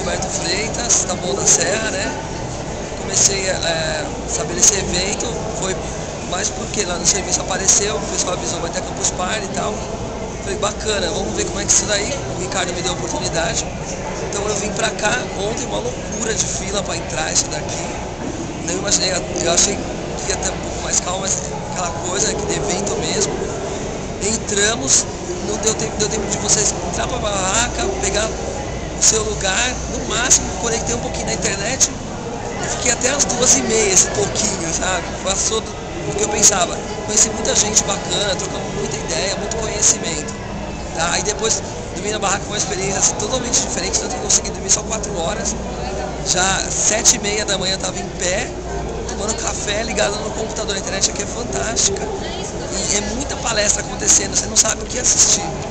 Roberto Freitas, da Boa da Serra, né? Comecei a estabelecer evento, foi mais porque lá no serviço apareceu, o pessoal avisou, vai ter Campus Party e tal. Falei, bacana, vamos ver como é que isso daí. O Ricardo me deu a oportunidade. Então eu vim pra cá, ontem uma loucura de fila pra entrar isso daqui. Não imaginei, eu achei que ia ter um pouco mais calma, mas aquela coisa que de evento mesmo. Entramos, não deu tempo de vocês entrar pra barraca, pegar o seu lugar, no máximo conectei um pouquinho na internet e fiquei até as 2h30, esse pouquinho, sabe? Passou do que eu pensava. Conheci muita gente bacana, trocamos muita ideia, muito conhecimento. Tá? Aí depois dormi na barraca, foi uma experiência assim, totalmente diferente, tanto que eu consegui dormir só 4 horas. Já 7h30 da manhã estava em pé, tomando café, ligado no computador. A internet aqui é fantástica. E é muita palestra acontecendo, você não sabe o que assistir.